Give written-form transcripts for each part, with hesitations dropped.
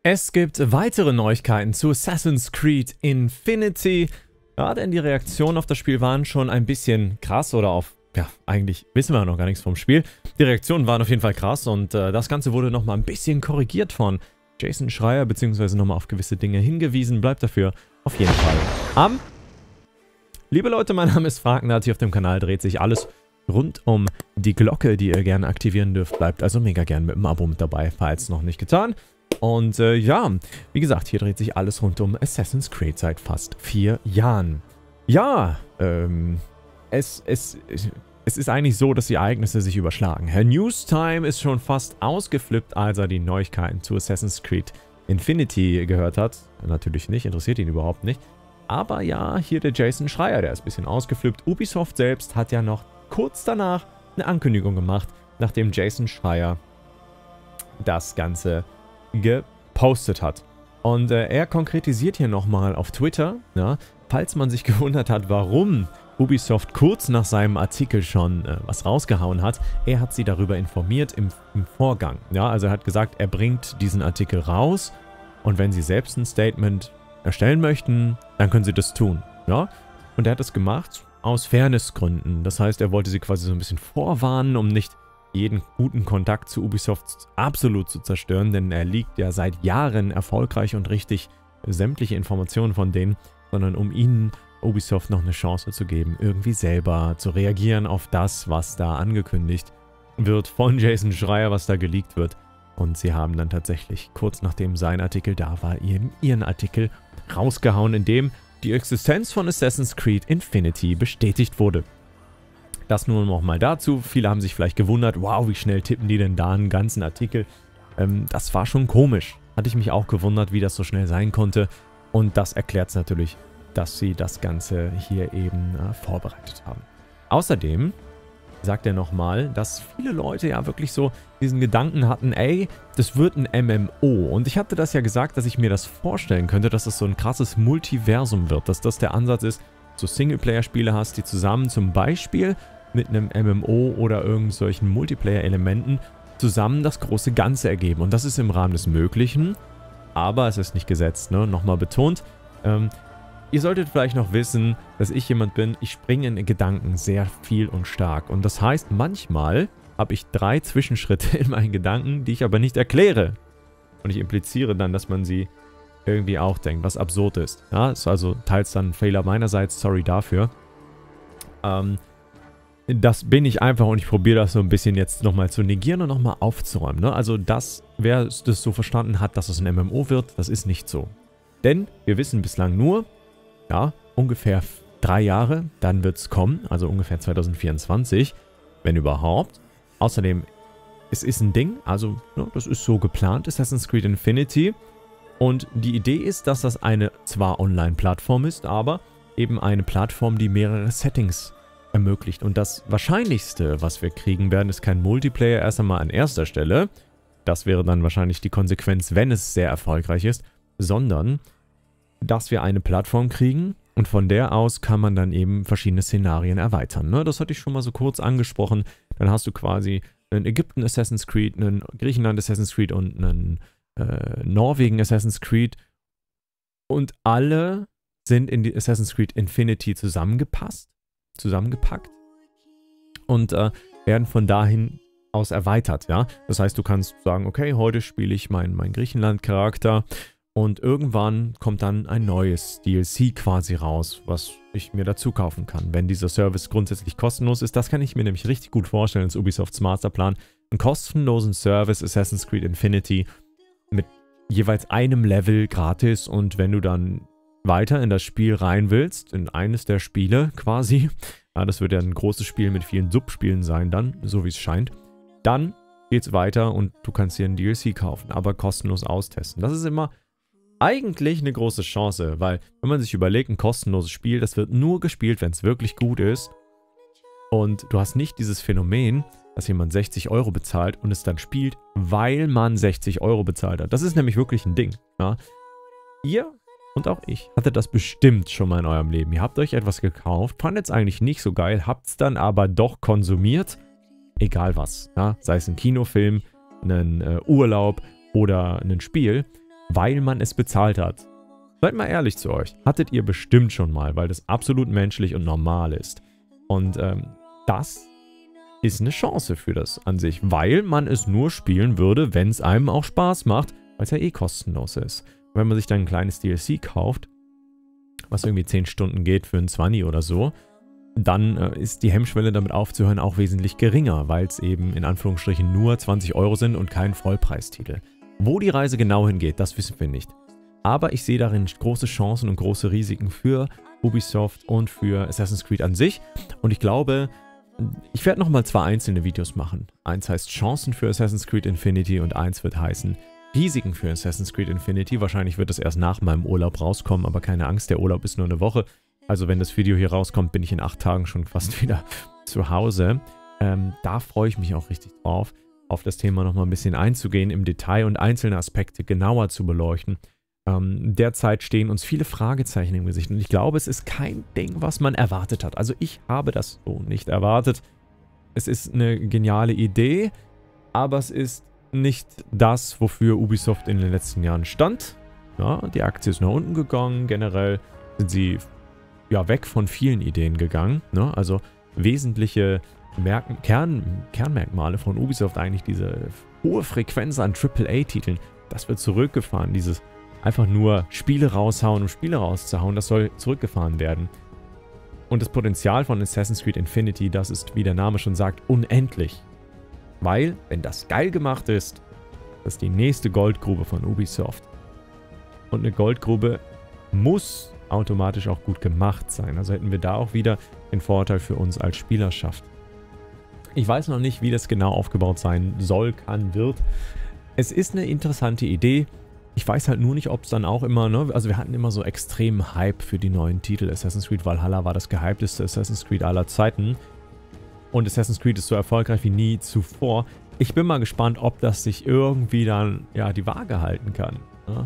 Es gibt weitere Neuigkeiten zu Assassin's Creed Infinity. Ja, denn die Reaktionen auf das Spiel waren schon ein bisschen krass oder auf, ja, eigentlich wissen wir noch gar nichts vom Spiel. Die Reaktionen waren auf jeden Fall krass und das Ganze wurde nochmal ein bisschen korrigiert von Jason Schreier, beziehungsweise nochmal auf gewisse Dinge hingewiesen. Bleibt dafür auf jeden Fall am. Liebe Leute, mein Name ist Fragnat, hier auf dem Kanal dreht sich alles rund um die Glocke, die ihr gerne aktivieren dürft. Bleibt also mega gern mit dem Abo mit dabei, falls noch nicht getan. Und ja, wie gesagt, hier dreht sich alles rund um Assassin's Creed seit fast 4 Jahren. Ja, es ist eigentlich so, dass die Ereignisse sich überschlagen. Herr Newstime ist schon fast ausgeflippt, als er die Neuigkeiten zu Assassin's Creed Infinity gehört hat. Natürlich nicht, interessiert ihn überhaupt nicht. Aber ja, hier der Jason Schreier, der ist ein bisschen ausgeflippt. Ubisoft selbst hat ja noch kurz danach eine Ankündigung gemacht, nachdem Jason Schreier das Ganze gepostet hat. Und er konkretisiert hier nochmal auf Twitter, ja, falls man sich gewundert hat, warum Ubisoft kurz nach seinem Artikel schon was rausgehauen hat. Er hat sie darüber informiert im Vorgang. Ja, also er hat gesagt, er bringt diesen Artikel raus und wenn sie selbst ein Statement erstellen möchten, dann können sie das tun. Ja? Und er hat das gemacht aus Fairnessgründen. Das heißt, er wollte sie quasi so ein bisschen vorwarnen, um nicht jeden guten Kontakt zu Ubisoft absolut zu zerstören, denn er liegt ja seit Jahren erfolgreich und richtig sämtliche Informationen von denen, sondern um ihnen Ubisoft noch eine Chance zu geben, irgendwie selber zu reagieren auf das, was da angekündigt wird von Jason Schreier, was da geleakt wird. Und sie haben dann tatsächlich, kurz nachdem sein Artikel da war, ihren Artikel rausgehauen, in dem die Existenz von Assassin's Creed Infinity bestätigt wurde. Das nur noch mal dazu. Viele haben sich vielleicht gewundert, wow, wie schnell tippen die denn da einen ganzen Artikel? Das war schon komisch. Hatte ich mich auch gewundert, wie das so schnell sein konnte. Und das erklärt es natürlich, dass sie das Ganze hier eben vorbereitet haben. Außerdem sagt er nochmal, dass viele Leute ja wirklich so diesen Gedanken hatten, ey, das wird ein MMO. Und ich hatte das ja gesagt, dass ich mir das vorstellen könnte, dass das so ein krasses Multiversum wird. Dass das der Ansatz ist, so Singleplayer-Spiele hast, die zusammen zum Beispiel mit einem MMO oder irgendwelchen Multiplayer-Elementen zusammen das große Ganze ergeben. Und das ist im Rahmen des Möglichen, aber es ist nicht gesetzt, ne? Nochmal betont. Ihr solltet vielleicht noch wissen, dass ich jemand bin, ich springe in Gedanken sehr viel und stark. Und das heißt, manchmal habe ich 3 Zwischenschritte in meinen Gedanken, die ich aber nicht erkläre. Und ich impliziere dann, dass man sie irgendwie auch denkt, was absurd ist. Ja, ist also teils dann ein Fehler meinerseits, sorry dafür. Das bin ich einfach und ich probiere das so ein bisschen jetzt nochmal zu negieren und nochmal aufzuräumen. Ne? Also wer das so verstanden hat, dass es ein MMO wird, das ist nicht so. Denn wir wissen bislang nur, ja, ungefähr 3 Jahre, dann wird es kommen, also ungefähr 2024, wenn überhaupt. Außerdem, es ist ein Ding, also ne, das ist so geplant, Assassin's Creed Infinity. Und die Idee ist, dass das eine zwar Online-Plattform ist, aber eben eine Plattform, die mehrere Settings ermöglicht. Und das Wahrscheinlichste, was wir kriegen werden, ist kein Multiplayer erst einmal an erster Stelle. Das wäre dann wahrscheinlich die Konsequenz, wenn es sehr erfolgreich ist, sondern dass wir eine Plattform kriegen und von der aus kann man dann eben verschiedene Szenarien erweitern. Ne? Das hatte ich schon mal so kurz angesprochen. Dann hast du quasi einen Ägypten Assassin's Creed, einen Griechenland Assassin's Creed und einen Norwegen Assassin's Creed. Und alle sind in die Assassin's Creed Infinity zusammengepackt und werden von dahin aus erweitert. Ja? Das heißt, du kannst sagen, okay, heute spiele ich meinen Griechenland-Charakter. Und irgendwann kommt dann ein neues DLC quasi raus, was ich mir dazu kaufen kann. Wenn dieser Service grundsätzlich kostenlos ist, das kann ich mir nämlich richtig gut vorstellen, als Ubisofts Masterplan. Einen kostenlosen Service Assassin's Creed Infinity mit jeweils einem Level gratis. Und wenn du dann weiter in das Spiel rein willst, in eines der Spiele quasi, ja, das wird ja ein großes Spiel mit vielen Subspielen sein dann, so wie es scheint, dann geht's weiter und du kannst dir ein DLC kaufen, aber kostenlos austesten. Das ist immer eigentlich eine große Chance, weil wenn man sich überlegt, ein kostenloses Spiel, das wird nur gespielt, wenn es wirklich gut ist und du hast nicht dieses Phänomen, dass jemand 60 € bezahlt und es dann spielt, weil man 60 € bezahlt hat. Das ist nämlich wirklich ein Ding. Ja? Ihr und auch ich hattet das bestimmt schon mal in eurem Leben. Ihr habt euch etwas gekauft, fandet es eigentlich nicht so geil, habt es dann aber doch konsumiert, egal was. Ja? Sei es ein Kinofilm, ein Urlaub oder ein Spiel. weil man es bezahlt hat. Seid mal ehrlich zu euch. Hattet ihr bestimmt schon mal, weil das absolut menschlich und normal ist. Und das ist eine Chance für das an sich, weil man es nur spielen würde, wenn es einem auch Spaß macht, weil es ja eh kostenlos ist. Und wenn man sich dann ein kleines DLC kauft, was irgendwie 10 Stunden geht für ein 20 oder so, dann ist die Hemmschwelle damit aufzuhören auch wesentlich geringer, weil es eben in Anführungsstrichen nur 20 € sind und kein Vollpreistitel. Wo die Reise genau hingeht, das wissen wir nicht. Aber ich sehe darin große Chancen und große Risiken für Ubisoft und für Assassin's Creed an sich. Und ich glaube, ich werde nochmal 2 einzelne Videos machen. Eins heißt Chancen für Assassin's Creed Infinity und eins wird heißen Risiken für Assassin's Creed Infinity. Wahrscheinlich wird es erst nach meinem Urlaub rauskommen, aber keine Angst, der Urlaub ist nur eine Woche. Also wenn das Video hier rauskommt, bin ich in 8 Tagen schon fast wieder zu Hause. Da freue ich mich auch richtig drauf, auf das Thema nochmal ein bisschen einzugehen im Detail und einzelne Aspekte genauer zu beleuchten. Derzeit stehen uns viele Fragezeichen im Gesicht und ich glaube, es ist kein Ding, was man erwartet hat. Also ich habe das so nicht erwartet. Es ist eine geniale Idee, aber es ist nicht das, wofür Ubisoft in den letzten Jahren stand. Ja, die Aktie ist nach unten gegangen, generell sind sie ja weg von vielen Ideen gegangen. Ne? Also wesentliche Kernmerkmale von Ubisoft, eigentlich diese hohe Frequenz an AAA-Titeln, das wird zurückgefahren, dieses einfach nur Spiele raushauen, um Spiele rauszuhauen, das soll zurückgefahren werden. Und das Potenzial von Assassin's Creed Infinity, das ist, wie der Name schon sagt, unendlich. Weil, wenn das geil gemacht ist, das ist die nächste Goldgrube von Ubisoft. Und eine Goldgrube muss automatisch auch gut gemacht sein. Also hätten wir da auch wieder den Vorteil für uns als Spielerschaft. Ich weiß noch nicht, wie das genau aufgebaut sein soll, kann, wird. Es ist eine interessante Idee. Ich weiß halt nur nicht, ob es dann auch immer, ne, also wir hatten immer so extremen Hype für die neuen Titel. Assassin's Creed Valhalla war das gehypteste Assassin's Creed aller Zeiten. Und Assassin's Creed ist so erfolgreich wie nie zuvor. Ich bin mal gespannt, ob das sich irgendwie dann, ja, die Waage halten kann.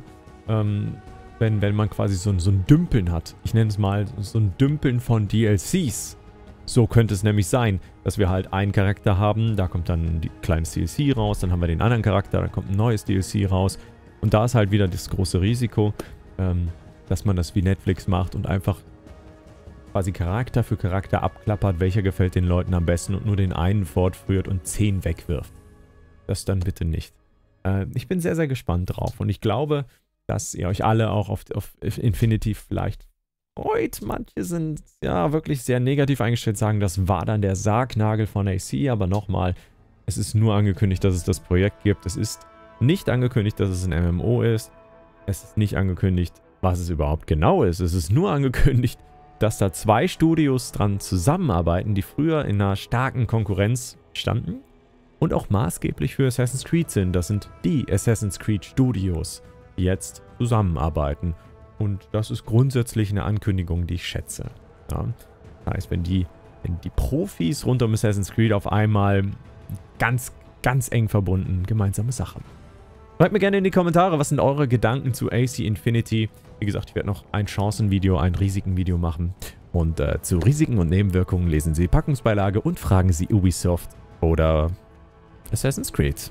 Ne? Wenn man quasi so ein Dümpeln hat. Ich nenne es mal so ein Dümpeln von DLCs. So könnte es nämlich sein, dass wir halt einen Charakter haben, da kommt dann ein kleines DLC raus, dann haben wir den anderen Charakter, dann kommt ein neues DLC raus. Und da ist halt wieder das große Risiko, dass man das wie Netflix macht und einfach quasi Charakter für Charakter abklappert, welcher gefällt den Leuten am besten und nur den einen fortführt und 10 wegwirft. Das dann bitte nicht. Ich bin sehr, sehr gespannt drauf und ich glaube, dass ihr euch alle auch auf Infinity vielleicht freut. Manche sind ja wirklich sehr negativ eingestellt, sagen, das war dann der Sargnagel von AC, aber nochmal, es ist nur angekündigt, dass es das Projekt gibt. Es ist nicht angekündigt, dass es ein MMO ist. Es ist nicht angekündigt, was es überhaupt genau ist. Es ist nur angekündigt, dass da 2 Studios dran zusammenarbeiten, die früher in einer starken Konkurrenz standen und auch maßgeblich für Assassin's Creed sind. Das sind die Assassin's Creed Studios, die jetzt zusammenarbeiten. Und das ist grundsätzlich eine Ankündigung, die ich schätze. Ja. Das heißt, wenn die Profis rund um Assassin's Creed auf einmal ganz eng verbunden gemeinsame Sachen. Schreibt mir gerne in die Kommentare, was sind eure Gedanken zu AC Infinity. Wie gesagt, ich werde noch ein Chancenvideo, ein Risikenvideo machen. Und zu Risiken und Nebenwirkungen lesen Sie die Packungsbeilage und fragen Sie Ubisoft oder Assassin's Creed.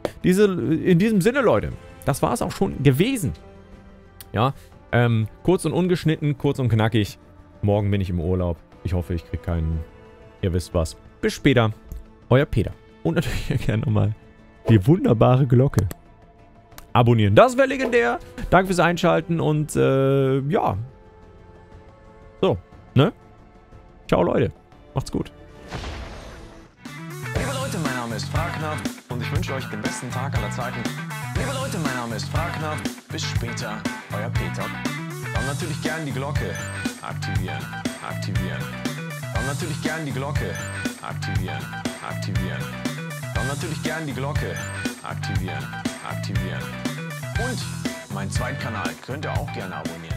In diesem Sinne, Leute, das war es auch schon gewesen. Ja, kurz und ungeschnitten, kurz und knackig. Morgen bin ich im Urlaub. Ich hoffe, ich kriege keinen... Ihr wisst was. Bis später. Euer Peter. Und natürlich gerne nochmal die wunderbare Glocke abonnieren. Das wäre legendär. Danke fürs Einschalten und ja. So, ne? Ciao, Leute. Macht's gut. Liebe Leute, mein Name ist Fragner und ich wünsche euch den besten Tag aller Zeiten. Liebe Leute, mein Name ist Fragner. Bis später, euer Peter. Dann natürlich gern die Glocke aktivieren. Dann natürlich gern die Glocke aktivieren. Dann natürlich gern die Glocke aktivieren. Und meinen Zweitkanal könnt ihr auch gerne abonnieren.